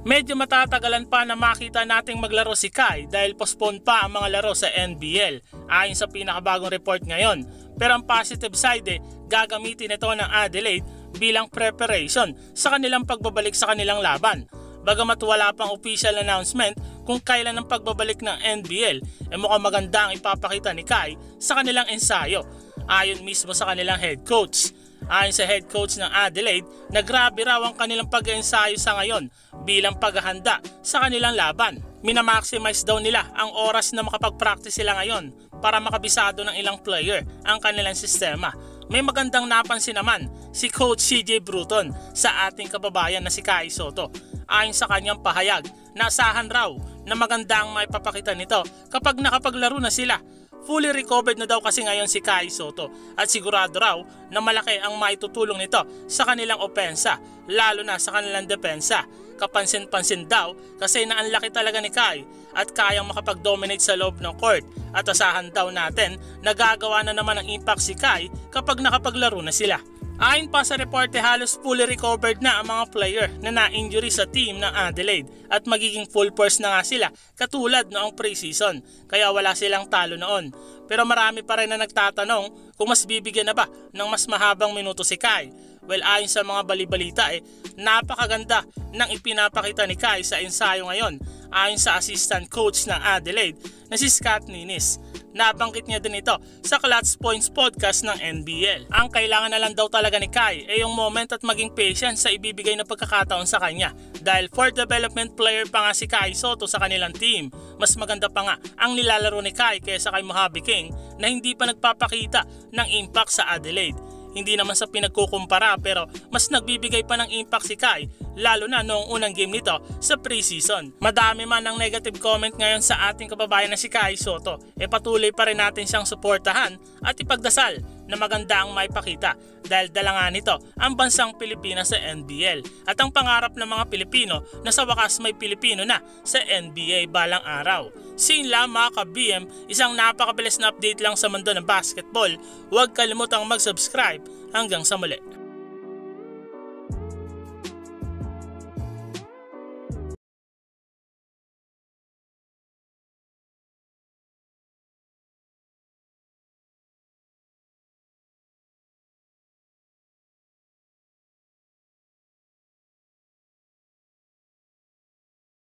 Medyo matatagalan pa na makita nating maglaro si Kai dahil postpone pa ang mga laro sa NBL ayon sa pinakabagong report ngayon. Pero ang positive side gagamitin ito ng Adelaide bilang preparation sa kanilang pagbabalik sa kanilang laban. Bagamat wala pang official announcement kung kailan ang pagbabalik ng NBL, mukhang maganda ang ipapakita ni Kai sa kanilang ensayo ayon mismo sa kanilang head coach. Ayon sa head coach ng Adelaide na grabe raw ang kanilang pag-ensayo sa ngayon bilang paghahanda sa kanilang laban. Minamaximize daw nila ang oras na makapag-practice sila ngayon para makabisado ng ilang player ang kanilang sistema. May magandang napansin naman si Coach CJ Bruton sa ating kababayan na si Kai Sotto. Ayon sa kanyang pahayag, naasahan raw na maganda ang maipapakita nito kapag nakapaglaro na sila. Fully recovered na daw kasi ngayon si Kai Sotto at sigurado raw na malaki ang maitutulong nito sa kanilang opensa, lalo na sa kanilang depensa. Kapansin-pansin daw kasi naanlaki talaga ni Kai at kayang makapag-dominate sa loob ng court at asahan daw natin na gagawa na naman ng impact si Kai kapag nakapaglaro na sila. Ayon pa sa reporte, halos fully recovered na ang mga player na na-injury sa team ng Adelaide at magiging full force na nga sila katulad noong preseason kaya wala silang talo noon. Pero marami pa rin na nagtatanong kung mas bibigyan na ba ng mas mahabang minuto si Kai. Well, ayon sa mga balibalita napakaganda ng ipinapakita ni Kai sa ensayo ngayon ayon sa assistant coach ng Adelaide na si Scott Ninis. Nabanggit niya din ito sa Clutch Points podcast ng NBL. Ang kailangan na lang daw talaga ni Kai yung moment at maging patient sa ibibigay na pagkakataon sa kanya. Dahil for development player pa nga si Kai Sotto sa kanilang team, mas maganda pa nga ang nilalaro ni Kai kaysa kay Mojave King na hindi pa nagpapakita ng impact sa Adelaide. Hindi naman sa pinagkukumpara pero mas nagbibigay pa ng impact si Kai lalo na noong unang game nito sa preseason. Madami man ang negative comment ngayon sa ating kababayan na si Kai Sotto, patuloy pa rin natin siyang suportahan at ipagdasal na maganda ang maipakita dahil dala nga nito ang bansang Pilipinas sa NBL at ang pangarap ng mga Pilipino na sa wakas may Pilipino na sa NBA balang araw. Sila mga ka-BM, isang napakabilis na update lang sa mundo ng basketball. Huwag kalimutang mag-subscribe. Hanggang sa muli.